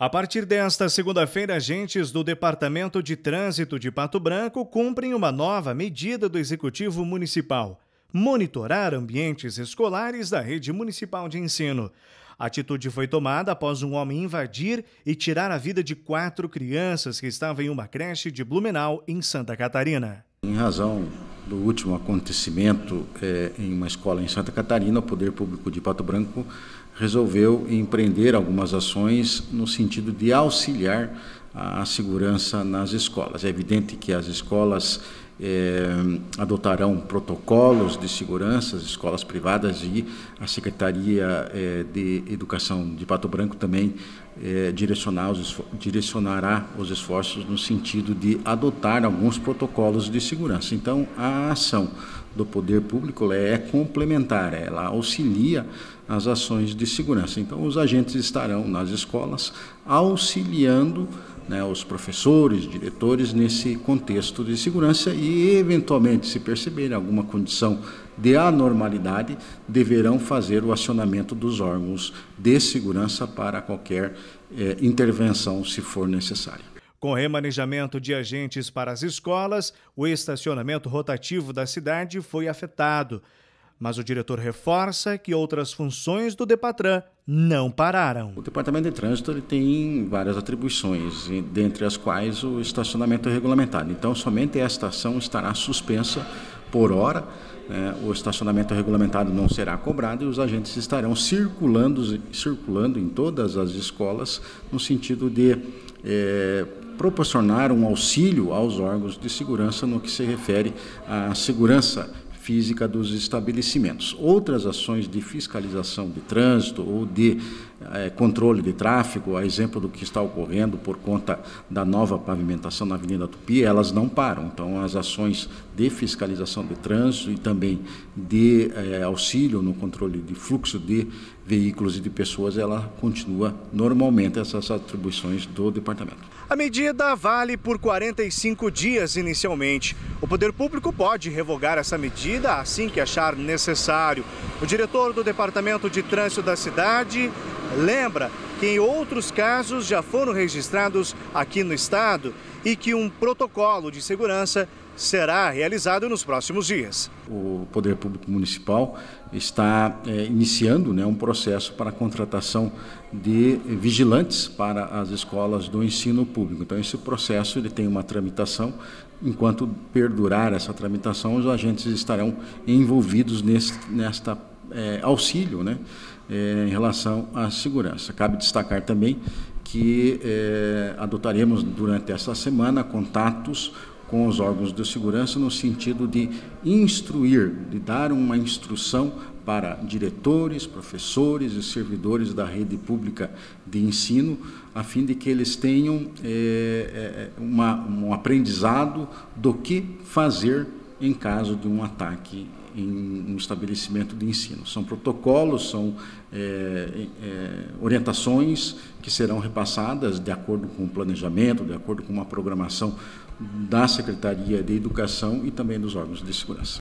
A partir desta segunda-feira, agentes do Departamento de Trânsito de Pato Branco cumprem uma nova medida do Executivo Municipal: monitorar ambientes escolares da rede municipal de ensino. A atitude foi tomada após um homem invadir e tirar a vida de 4 crianças que estavam em uma creche de Blumenau, em Santa Catarina. Em razão do último acontecimento em uma escola em Santa Catarina, o Poder Público de Pato Branco resolveu empreender algumas ações no sentido de auxiliar a segurança nas escolas. É evidente que as escolas adotarão protocolos de segurança, as escolas privadas, e a Secretaria de Educação de Pato Branco também direcionará os esforços no sentido de adotar alguns protocolos de segurança. Então, a ação do poder público é complementar, ela auxilia as ações de segurança. Então, os agentes estarão nas escolas auxiliando os professores, diretores, nesse contexto de segurança, e, eventualmente, se perceberem alguma condição de anormalidade, deverão fazer o acionamento dos órgãos de segurança para qualquer intervenção, se for necessária. Com remanejamento de agentes para as escolas, o estacionamento rotativo da cidade foi afetado. Mas o diretor reforça que outras funções do Depatran não pararam. O Departamento de Trânsito ele tem várias atribuições, dentre as quais o estacionamento é regulamentado. Então, somente esta ação estará suspensa por hora. O estacionamento regulamentado não será cobrado e os agentes estarão circulando em todas as escolas no sentido de proporcionar um auxílio aos órgãos de segurança no que se refere à segurança física dos estabelecimentos. Outras ações de fiscalização de trânsito ou de controle de tráfego, a exemplo do que está ocorrendo por conta da nova pavimentação na Avenida Tupi, elas não param. Então, as ações de fiscalização de trânsito e também de auxílio no controle de fluxo de veículos e de pessoas, ela continua normalmente, essas atribuições do departamento. A medida vale por 45 dias inicialmente. O Poder Público pode revogar essa medida assim que achar necessário. O diretor do Departamento de Trânsito da cidade lembra que em outros casos já foram registrados aqui no estado e que um protocolo de segurança será realizado nos próximos dias. O Poder Público Municipal está iniciando um processo para a contratação de vigilantes para as escolas do ensino público. Então, esse processo ele tem uma tramitação. Enquanto perdurar essa tramitação, os agentes estarão envolvidos nesta auxílio em relação à segurança. Cabe destacar também que adotaremos durante essa semana contatos com os órgãos de segurança no sentido de instruir, de dar uma instrução para diretores, professores e servidores da rede pública de ensino, a fim de que eles tenham um aprendizado do que fazer em caso de um ataque em um estabelecimento de ensino. São protocolos, são orientações que serão repassadas de acordo com o planejamento, de acordo com uma programação da Secretaria de Educação e também dos órgãos de segurança.